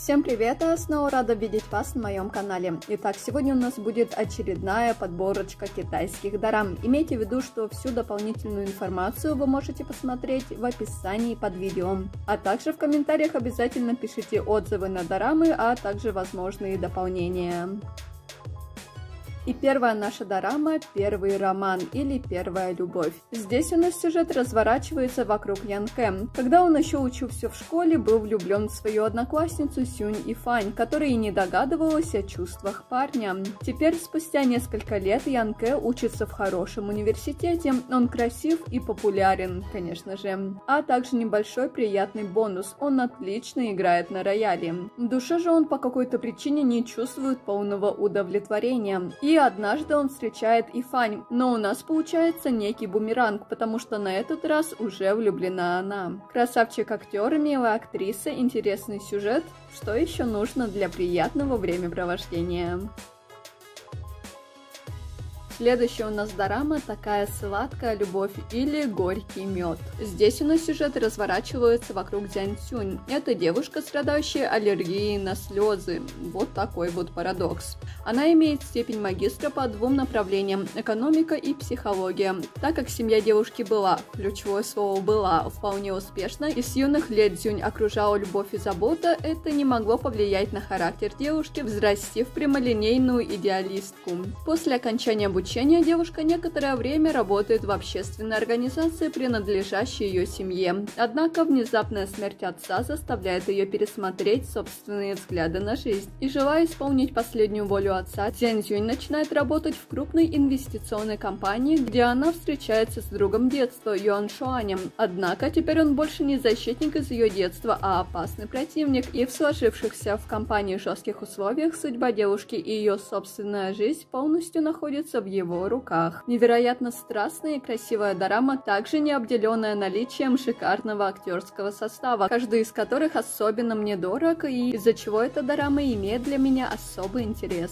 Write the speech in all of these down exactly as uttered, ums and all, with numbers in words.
Всем привет! Я снова рада видеть вас на моем канале. Итак, сегодня у нас будет очередная подборочка китайских дорам. Имейте в виду, что всю дополнительную информацию вы можете посмотреть в описании под видео. А также в комментариях обязательно пишите отзывы на дорамы, а также возможные дополнения. И первая наша дорама – «Первый роман» или «Первая любовь». Здесь у нас сюжет разворачивается вокруг Ян Кэ. Когда он еще учился в школе, был влюблен в свою одноклассницу Сюнь Ифань, которая и не догадывалась о чувствах парня. Теперь, спустя несколько лет, Ян Кэ учится в хорошем университете, он красив и популярен, конечно же. А также небольшой приятный бонус – он отлично играет на рояле. В душе же он по какой-то причине не чувствует полного удовлетворения. И И однажды он встречает Ифань, но у нас получается некий бумеранг, потому что на этот раз уже влюблена она. Красавчик актер, милая актриса, интересный сюжет. Что еще нужно для приятного времяпровождения? Следующая у нас дорама «Такая сладкая любовь» или «Горький мед». Здесь у нас сюжет разворачивается вокруг Дзянь Цюнь. Это девушка, страдающая аллергией на слезы. Вот такой вот парадокс. Она имеет степень магистра по двум направлениям – экономика и психология. Так как семья девушки была, ключевое слово «была», вполне успешна, и с юных лет Дзюнь окружала любовь и забота, это не могло повлиять на характер девушки, взрастив прямолинейную идеалистку. После окончания обучения девушка некоторое время работает в общественной организации, принадлежащей ее семье. Однако внезапная смерть отца заставляет ее пересмотреть собственные взгляды на жизнь. И желая исполнить последнюю волю отца, Дзянь Цюнь начинает работать в крупной инвестиционной компании, где она встречается с другом детства Юан Шуанем. Однако теперь он больше не защитник из ее детства, а опасный противник. И в сложившихся в компании жестких условиях судьба девушки и ее собственная жизнь полностью находятся в его руках. Невероятно страстная и красивая дорама, также не обделенная наличием шикарного актерского состава, каждый из которых особенно мне дорог, и из-за чего эта дорама имеет для меня особый интерес.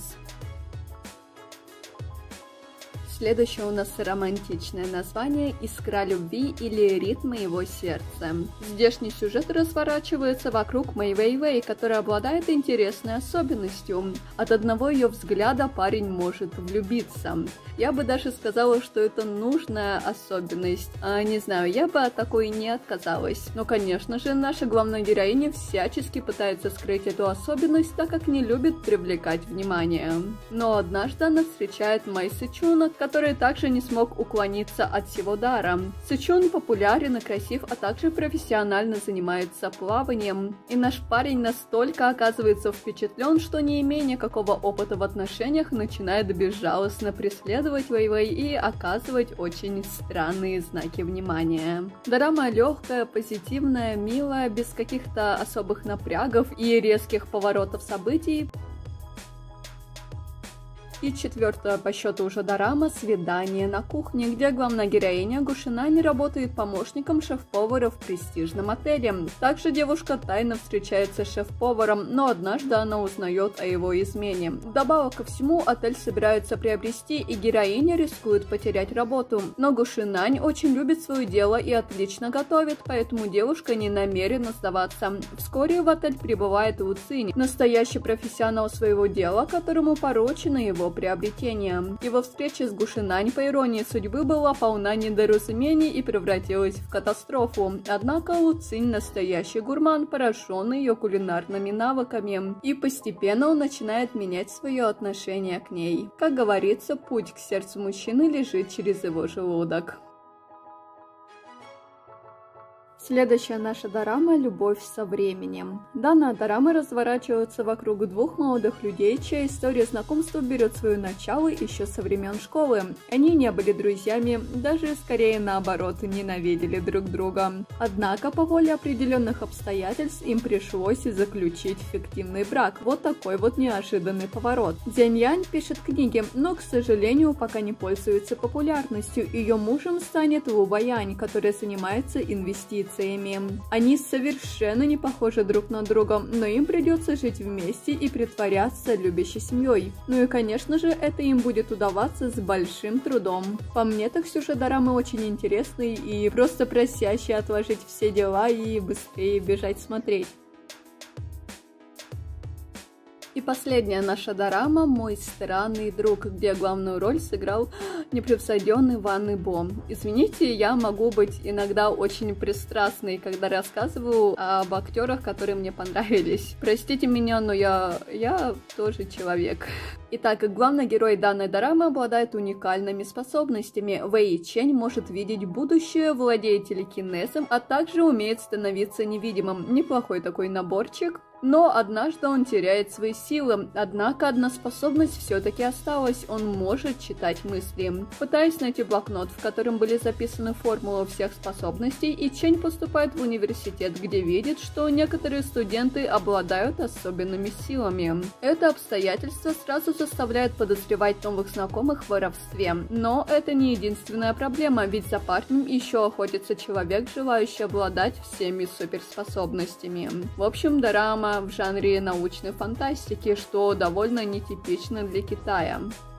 Следующее у нас романтичное название «Искра любви» или «Ритм моего сердца». Здешний сюжет разворачивается вокруг Мэй Вэй Вэй, которая обладает интересной особенностью. От одного ее взгляда парень может влюбиться. Я бы даже сказала, что это нужная особенность. А, не знаю, я бы от такой не отказалась. Но, конечно же, наша главная героиня всячески пытается скрыть эту особенность, так как не любит привлекать внимание. Но однажды она встречает Мэй Сычуна, который также не смог уклониться от всего дара. Сычун популярен и красив, а также профессионально занимается плаванием. И наш парень настолько оказывается впечатлен, что не имея никакого опыта в отношениях, начинает безжалостно преследовать Вэй Вэй и оказывать очень странные знаки внимания. Дорама легкая, позитивная, милая, без каких-то особых напрягов и резких поворотов событий. И четвертая по счету уже дорама «Свидание на кухне», где главная героиня Гушинань работает помощником шеф-повара в престижном отеле. Также девушка тайно встречается с шеф-поваром, но однажды она узнает о его измене. Вдобавок ко всему, отель собираются приобрести, и героиня рискует потерять работу. Но Гушинань очень любит свое дело и отлично готовит, поэтому девушка не намерена сдаваться. Вскоре в отель прибывает У Цинь, настоящий профессионал своего дела, которому поручено его приобретение. Его встреча с Гушинань, по иронии судьбы, была полна недоразумений и превратилась в катастрофу. Однако У Цинь настоящий гурман, пораженный ее кулинарными навыками, и постепенно он начинает менять свое отношение к ней. Как говорится, путь к сердцу мужчины лежит через его желудок. Следующая наша дорама «Любовь со временем». Данная дорама разворачивается вокруг двух молодых людей, чья история знакомства берет свое начало еще со времен школы. Они не были друзьями, даже скорее наоборот, ненавидели друг друга. Однако по воле определенных обстоятельств им пришлось заключить фиктивный брак. Вот такой вот неожиданный поворот. Дзянь Янь пишет книги, но, к сожалению, пока не пользуется популярностью. Ее мужем станет Лу Баянь, которая занимается инвестициями. Они совершенно не похожи друг на друга, но им придется жить вместе и притворяться любящей семьей. Ну и, конечно же, это им будет удаваться с большим трудом. По мне, так сюжет дорамы очень интересный и просто просящий отложить все дела и быстрее бежать смотреть. И последняя наша дорама «Мой странный друг», где главную роль сыграл непревзойденный Ван Ибо. Извините, я могу быть иногда очень пристрастной, когда рассказываю об актерах, которые мне понравились. Простите меня, но я, я тоже человек. Итак, главный герой данной дорамы обладает уникальными способностями. Вэй Чэнь может видеть будущее, владеет телекинезом, а также умеет становиться невидимым. Неплохой такой наборчик. Но однажды он теряет свои силы, однако одна способность все-таки осталась, он может читать мысли. Пытаясь найти блокнот, в котором были записаны формулы всех способностей, И Чэнь поступает в университет, где видит, что некоторые студенты обладают особенными силами. Это обстоятельство сразу заставляет подозревать новых знакомых в воровстве. Но это не единственная проблема, ведь за парнем еще охотится человек, желающий обладать всеми суперспособностями. В общем, дорама в жанре научной фантастики, что довольно нетипично для Китая.